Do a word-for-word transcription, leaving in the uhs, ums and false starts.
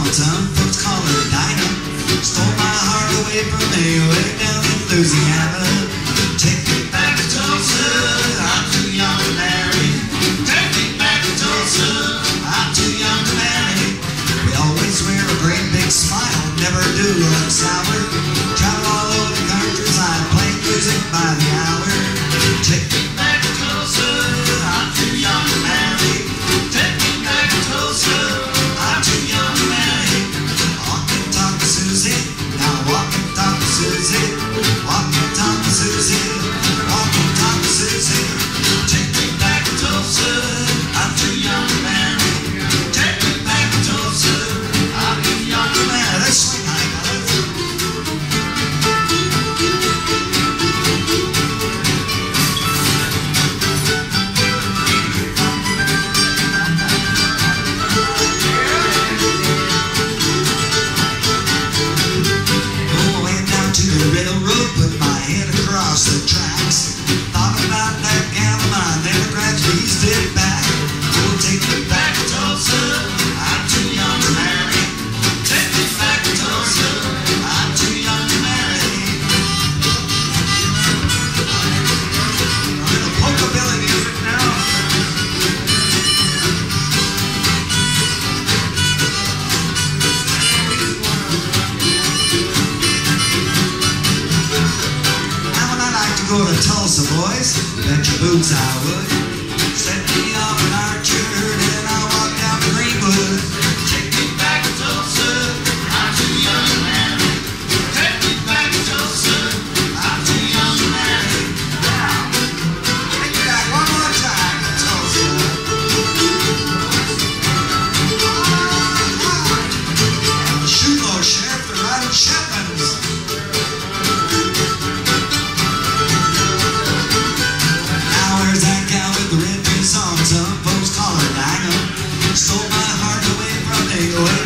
Some folks call her Dinah. Stole my heart away from me way down in Louisiana. Take me back to Tulsa, I'm too young to marry. Take me back to Tulsa, I'm too young to marry. We always wear a great big smile, never do look sour. Travel all over the countryside, play music by the hour. Take me back to Tulsa, I'm too young to marry. Take me back to Tulsa, I'm too young to marry. Walk and talk to Susie, now walk and talk to Susie. Walk and talk to Susie, walk and talk to Susie. Take me back to Tulsa, I'm too young to marry. Take me back to Tulsa, I'm too young to marry. Let's swing high, fellas. Railroad, put my head across the tracks. Thought about that gal of mine, never gradually stood back. Oh, take me back to Tulsa, I'm too young to marry. Take me back to Tulsa, I'm too young to marry. A little polka-billy music now. Go to Tulsa, boys, bet your boots I would. Set me off an Archer, then I'll walk down to Greenwood. Take me back to Tulsa, I'm too young to marry. Take me back to Tulsa, I'm too young to marry. Take me back one more time to Tulsa. The Shootlow Sheriff, they're riding shotguns. Some folks call her Dinah. Stole my heart away from me.